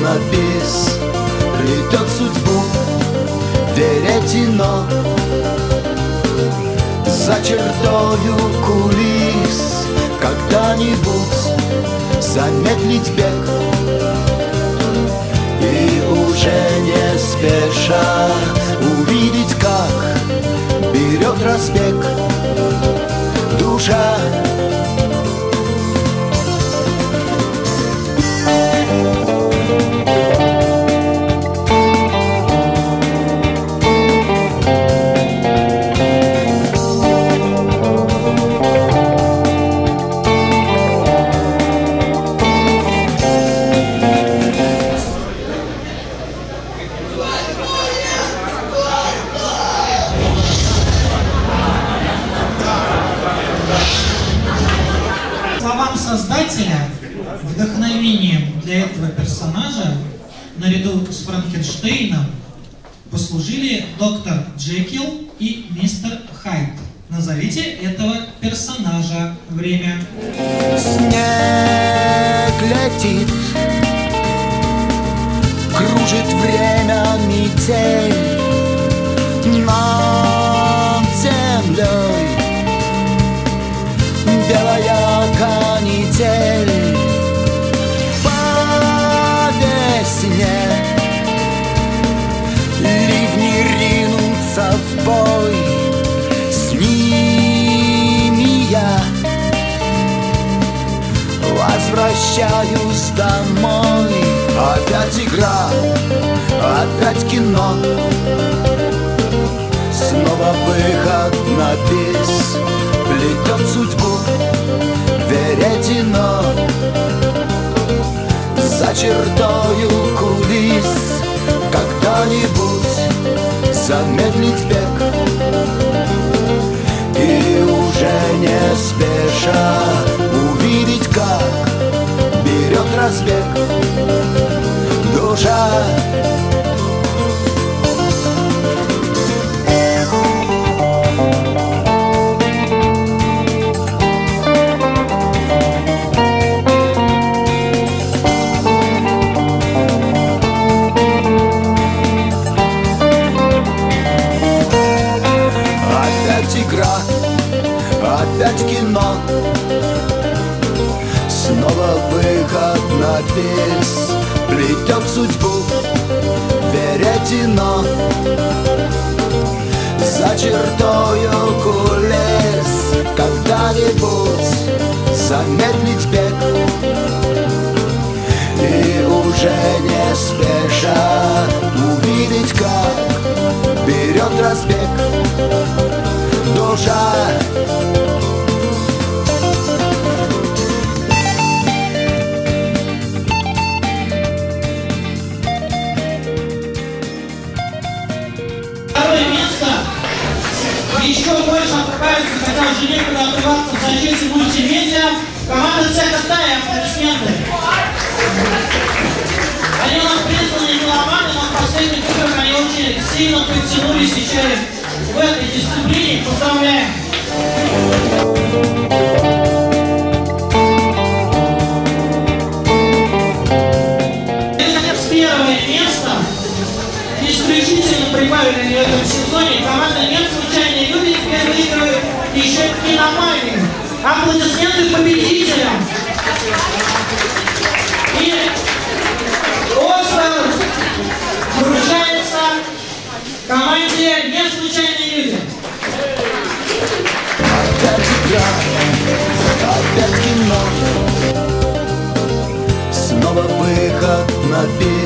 на бис, плетет судьбу веретено. За чертою кулис когда-нибудь замедлить бег и уже не спеша увидеть, как берет разбег душа. Создателя вдохновением для этого персонажа наряду с Франкенштейном послужили доктор Джекил и мистер Хайд. Назовите этого персонажа. Время. Снег летит, кружит время метель над землей. Белая канитель по весне, ливни ринутся в бой, с ними я возвращаюсь домой. Опять игра, опять кино, снова выход на бис, плетет судьбу веретено. За чертою кулис когда-нибудь замедлить бег и уже не спеша увидеть, как берет разбег душа. Опять кино, снова выход на бис, плетет судьбу веретено. За чертою кулис когда-нибудь замедлить бег и уже не спеша увидеть, как берет разбег душа. Еще больше отправиться, хотя уже некуда отрываться в защите мультимедиа. Команда цеха Тая, аплодисменты. Они у нас признанные меломаны, но в последних играх они очень сильно подтянулись еще в этой дисциплине. Поздравляем! И, наконец, первое место. Исключительно прибавили в этом сезоне. Команда «Нет случайной любви» теперь выигрывает еще киноманию. Аплодисменты победителям. И Оскар вручается команде «Нет случайной любви». Опять игра, опять кино, снова выход на бис.